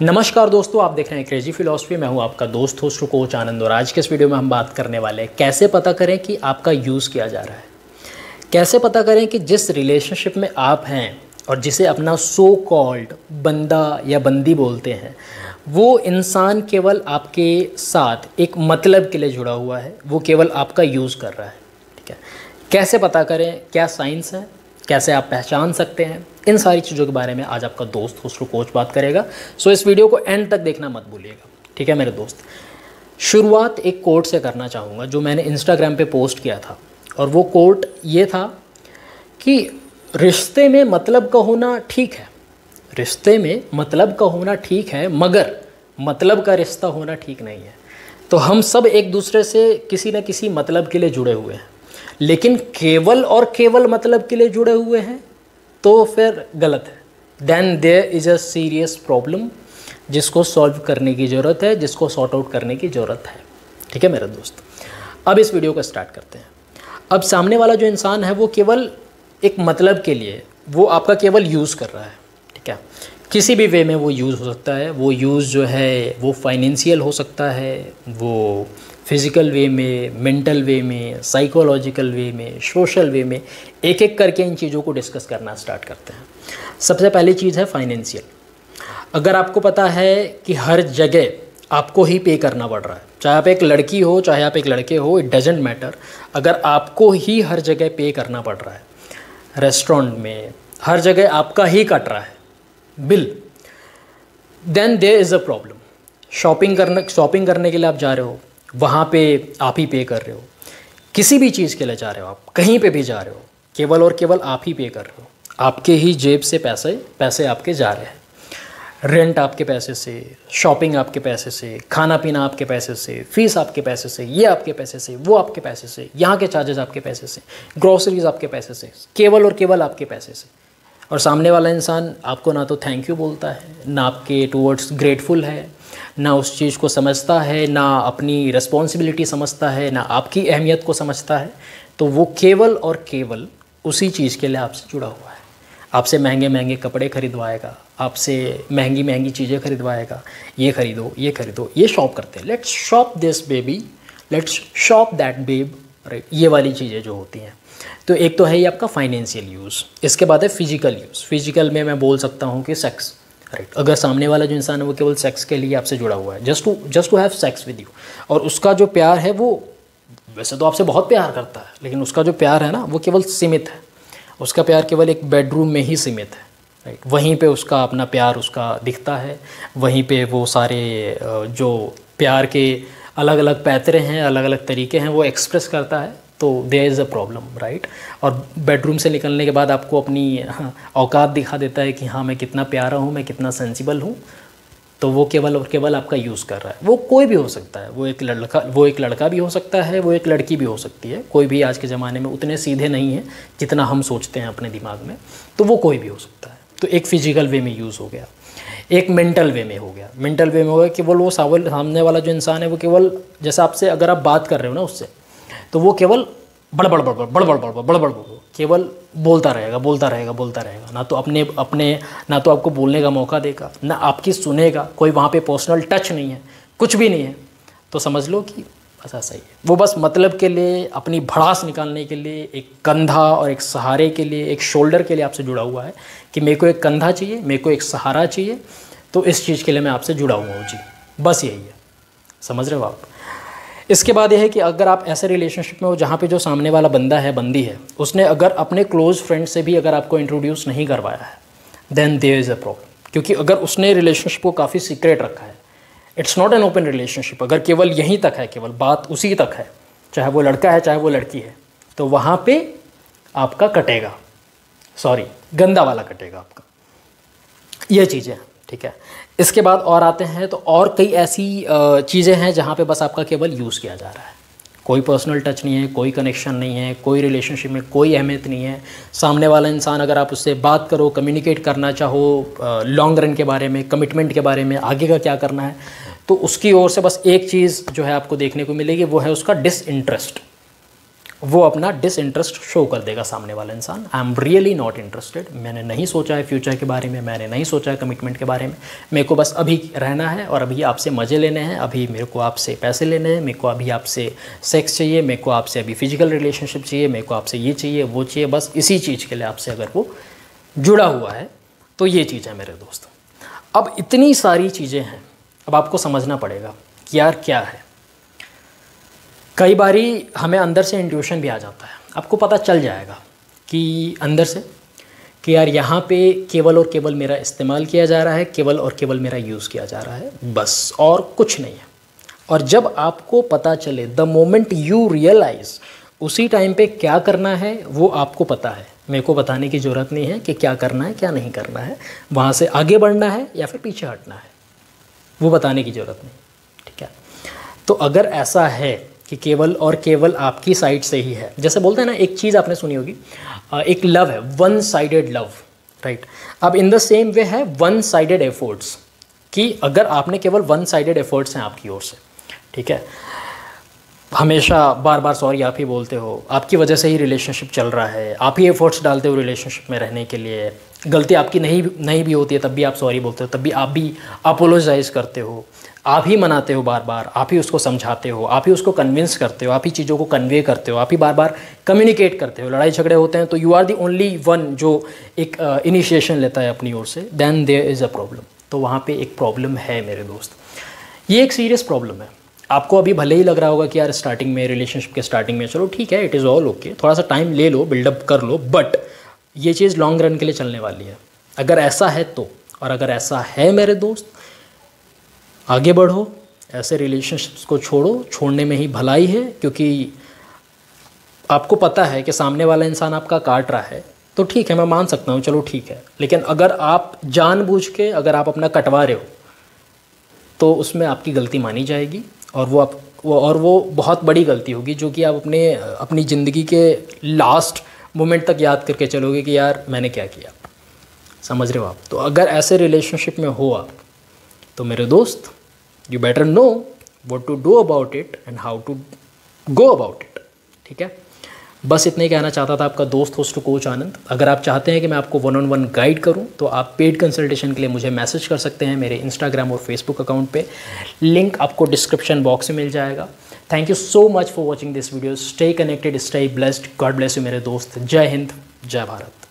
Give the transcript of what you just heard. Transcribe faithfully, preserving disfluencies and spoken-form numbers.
नमस्कार दोस्तों, आप देख रहे हैं क्रेजी फिलॉसफी। मैं हूं आपका दोस्त होस्ट कोच आनंद और आज के इस वीडियो में हम बात करने वाले हैं कैसे पता करें कि आपका यूज़ किया जा रहा है। कैसे पता करें कि जिस रिलेशनशिप में आप हैं और जिसे अपना सो कॉल्ड बंदा या बंदी बोलते हैं, वो इंसान केवल आपके साथ एक मतलब के लिए जुड़ा हुआ है, वो केवल आपका यूज़ कर रहा है। ठीक है, कैसे पता करें, क्या साइंस है, कैसे आप पहचान सकते हैं, इन सारी चीज़ों के बारे में आज आपका दोस्त होस्ट कोच बात करेगा। सो इस वीडियो को एंड तक देखना मत भूलिएगा। ठीक है मेरे दोस्त, शुरुआत एक कोट से करना चाहूँगा जो मैंने इंस्टाग्राम पे पोस्ट किया था, और वो कोट ये था कि रिश्ते में मतलब का होना ठीक है, रिश्ते में मतलब का होना ठीक है, मगर मतलब का रिश्ता होना ठीक नहीं है। तो हम सब एक दूसरे से किसी न किसी मतलब के लिए जुड़े हुए हैं, लेकिन केवल और केवल मतलब के लिए जुड़े हुए हैं तो फिर गलत है। Then there is a serious problem जिसको सॉल्व करने की ज़रूरत है, जिसको सॉर्ट आउट करने की ज़रूरत है। ठीक है मेरे दोस्त, अब इस वीडियो को स्टार्ट करते हैं। अब सामने वाला जो इंसान है वो केवल एक मतलब के लिए वो आपका केवल यूज़ कर रहा है। ठीक है, किसी भी वे में वो यूज़ हो सकता है। वो यूज़ जो है वो फाइनेंशियल हो सकता है, वो फिज़िकल वे में, मेंटल वे में, साइकोलॉजिकल वे में, सोशल वे में, एक एक करके इन चीज़ों को डिस्कस करना स्टार्ट करते हैं। सबसे पहली चीज़ है फाइनेंशियल। अगर आपको पता है कि हर जगह आपको ही पे करना पड़ रहा है, चाहे आप एक लड़की हो चाहे आप एक लड़के हो, इट डजेंट मैटर, अगर आपको ही हर जगह पे करना पड़ रहा है, रेस्टोरेंट में हर जगह आपका ही कट रहा है bill, then there is a problem. Shopping करने शॉपिंग करने के लिए आप जा रहे हो, वहाँ पे आप ही पे कर रहे हो। किसी भी चीज़ के लिए जा रहे हो, आप कहीं पे भी जा रहे हो, केवल और केवल आप ही पे कर रहे हो। आपके ही जेब से पैसे पैसे आपके जा रहे हैं। रेंट आपके पैसे से, शॉपिंग आपके पैसे से, खाना पीना आपके पैसे से, फीस आपके पैसे से, ये आपके पैसे से, वो आपके पैसे से, यहाँ के चार्जेस आपके पैसे से, ग्रॉसरीज आपके पैसे से, केवल और केवल आपके पैसे से। और सामने वाला इंसान आपको ना तो थैंक यू बोलता है, ना आपके टूवर्ड्स ग्रेटफुल है, ना उस चीज़ को समझता है, ना अपनी रिस्पॉन्सिबिलिटी समझता है, ना आपकी अहमियत को समझता है। तो वो केवल और केवल उसी चीज़ के लिए आपसे जुड़ा हुआ है। आपसे महंगे महंगे कपड़े खरीदवाएगा, आपसे महंगी महंगी चीज़ें खरीदवाएगा, ये खरीदो ये खरीदो, ये शॉप करते हैं, let's shop this baby, let's shop that babe, right, ये वाली चीज़ें जो होती हैं। तो एक तो है ये आपका फाइनेंशियल यूज़। इसके बाद है फिजिकल यूज़। फिजिकल में मैं बोल सकता हूँ कि सेक्स, राइट। अगर सामने वाला जो इंसान है वो केवल सेक्स के लिए आपसे जुड़ा हुआ है, just to just to have sex with you, और उसका जो प्यार है वो वैसे तो आपसे बहुत प्यार करता है, लेकिन उसका जो प्यार है ना वो केवल सीमित है। उसका प्यार केवल एक बेडरूम में ही सीमित है, राइट। वहीं पे उसका अपना प्यार उसका दिखता है, वहीं पे वो सारे जो प्यार के अलग अलग पैतरे हैं, अलग अलग तरीके हैं, वो एक्सप्रेस करता है। तो there is a problem, right. और बेडरूम से निकलने के बाद आपको अपनी हाँ, औकात दिखा देता है कि हाँ मैं कितना प्यारा हूँ, मैं कितना सेंसिबल हूँ। तो वो केवल और केवल आपका यूज़ कर रहा है। वो कोई भी हो सकता है, वो एक लड़का वो एक लड़का भी हो सकता है, वो एक लड़की भी हो सकती है। कोई भी आज के ज़माने में उतने सीधे नहीं है जितना हम सोचते हैं अपने दिमाग में। तो वो कोई भी हो सकता है। तो एक फिजिकल वे में यूज़ हो गया, एक मेंटल वे में हो गया। मेंटल वे में हो गया केवल वो सावल सामने वाला जो इंसान है वो केवल जैसे आपसे अगर आप बात कर रहे हो ना उससे, तो वो केवल बड़बड़ बड़बड़ बड़बड़ बड़बड़ बड़बड़ बड़बड़ केवल बोलता रहेगा बोलता रहेगा बोलता रहेगा। ना तो अपने अपने ना तो आपको बोलने का मौका देगा, ना आपकी सुनेगा। कोई वहाँ पे पर्सनल टच नहीं है, कुछ भी नहीं है। तो समझ लो कि बस ऐसा ही है। वो बस मतलब के लिए, अपनी भड़ास निकालने के लिए, एक कंधा और एक सहारे के लिए, एक शोल्डर के लिए आपसे जुड़ा हुआ है कि मेरे को एक कंधा चाहिए, मेरे को एक सहारा चाहिए, तो इस चीज़ के लिए मैं आपसे जुड़ा हुआ हूँ जी। बस यही है, समझ रहे हो आप। इसके बाद यह है कि अगर आप ऐसे रिलेशनशिप में हो जहाँ पे जो सामने वाला बंदा है, बंदी है, उसने अगर अपने क्लोज़ फ्रेंड से भी अगर आपको इंट्रोड्यूस नहीं करवाया है, then there is a problem. क्योंकि अगर उसने रिलेशनशिप को काफ़ी सीक्रेट रखा है, it's not an open relationship, अगर केवल यहीं तक है, केवल बात उसी तक है, चाहे वो लड़का है चाहे वो लड़की है, तो वहाँ पर आपका कटेगा, सॉरी गंदा वाला कटेगा आपका। ये चीज़ें, ठीक है। इसके बाद और आते हैं तो और कई ऐसी चीज़ें हैं जहाँ पे बस आपका केवल यूज़ किया जा रहा है। कोई पर्सनल टच नहीं है, कोई कनेक्शन नहीं है, कोई रिलेशनशिप में कोई अहमियत नहीं है। सामने वाला इंसान अगर आप उससे बात करो, कम्युनिकेट करना चाहो लॉन्ग रन के बारे में, कमिटमेंट के बारे में, आगे का क्या करना है, तो उसकी ओर से बस एक चीज़ जो है आपको देखने को मिलेगी, वो है उसका डिसइंटरेस्ट। वो अपना डिसइंटरेस्ट शो कर देगा सामने वाला इंसान। I am really not interested, मैंने नहीं सोचा है फ्यूचर के बारे में, मैंने नहीं सोचा है कमिटमेंट के बारे में, मेरे को बस अभी रहना है और अभी आपसे मज़े लेने हैं, अभी मेरे को आपसे पैसे लेने हैं, मेरे को अभी आपसे सेक्स चाहिए, मेरे को आपसे अभी फिजिकल रिलेशनशिप चाहिए, मेरे को आपसे ये चाहिए वो चाहिए, बस इसी चीज़ के लिए आपसे अगर वो जुड़ा हुआ है तो ये चीज़ है मेरे दोस्त। अब इतनी सारी चीज़ें हैं, अब आपको समझना पड़ेगा कि यार क्या है। कई बारी हमें अंदर से इंट्यूशन भी आ जाता है, आपको पता चल जाएगा कि अंदर से कि यार यहाँ पे केवल और केवल मेरा इस्तेमाल किया जा रहा है, केवल और केवल मेरा यूज़ किया जा रहा है, बस और कुछ नहीं है। और जब आपको पता चले, द मोमेंट यू रियलाइज़, उसी टाइम पे क्या करना है वो आपको पता है। मेरे को बताने की ज़रूरत नहीं है कि क्या करना है क्या नहीं करना है, वहाँ से आगे बढ़ना है या फिर पीछे हटना है, वो बताने की ज़रूरत नहीं, ठीक है। तो अगर ऐसा है कि केवल और केवल आपकी साइड से ही है, जैसे बोलते हैं ना, एक चीज़ आपने सुनी होगी, एक लव है, वन साइडेड लव, राइट। अब इन द सेम वे है वन साइडेड एफर्ट्स, कि अगर आपने केवल वन साइडेड एफर्ट्स हैं आपकी ओर से, ठीक है, हमेशा बार बार सॉरी आप ही बोलते हो, आपकी वजह से ही रिलेशनशिप चल रहा है, आप ही एफर्ट्स डालते हो रिलेशनशिप में रहने के लिए, गलती आपकी नहीं नहीं भी होती है तब भी आप सॉरी बोलते हो, तब भी आप भी अपोलोजाइज करते हो, आप ही मनाते हो बार बार, आप ही उसको समझाते हो, आप ही उसको कन्विंस करते हो, आप ही चीज़ों को कन्वे करते हो, आप ही बार बार कम्युनिकेट करते हो। लड़ाई झगड़े होते हैं तो you are the only one जो एक इनिशिएशन uh, लेता है अपनी ओर से, then there is a problem. तो वहाँ पे एक प्रॉब्लम है मेरे दोस्त, ये एक सीरियस प्रॉब्लम है। आपको अभी भले ही लग रहा होगा कि यार स्टार्टिंग में, रिलेशनशिप के स्टार्टिंग में चलो ठीक है, इट इज़ ऑल ओके, थोड़ा सा टाइम ले लो, बिल्डअप कर लो, बट ये चीज़ लॉन्ग रन के लिए चलने वाली है। अगर ऐसा है तो, और अगर ऐसा है मेरे दोस्त, आगे बढ़ो, ऐसे रिलेशनशिप्स को छोड़ो, छोड़ने में ही भलाई है, क्योंकि आपको पता है कि सामने वाला इंसान आपका काट रहा है, तो ठीक है, मैं मान सकता हूँ, चलो ठीक है। लेकिन अगर आप जानबूझ के अगर आप अपना कटवा रहे हो तो उसमें आपकी गलती मानी जाएगी, और वो आप वो और वो बहुत बड़ी गलती होगी, जो कि आप अपने अपनी ज़िंदगी के लास्ट मोमेंट तक याद करके चलोगे कि यार मैंने क्या किया। समझ रहे हो आप? तो अगर ऐसे रिलेशनशिप में हो आप, तो मेरे दोस्त, you better know what to do about it and how to go about it, ठीक है। बस इतना ही कहना चाहता था आपका दोस्त होस्ट कोच आनंद। अगर आप चाहते हैं कि मैं आपको वन ऑन वन गाइड करूं, तो आप पेड कंसल्टेशन के लिए मुझे मैसेज कर सकते हैं मेरे इंस्टाग्राम और फेसबुक अकाउंट पे, लिंक आपको डिस्क्रिप्शन बॉक्स में मिल जाएगा। Thank you so much for watching this video. Stay connected, stay blessed, God bless you मेरे दोस्त। जय हिंद, जय भारत।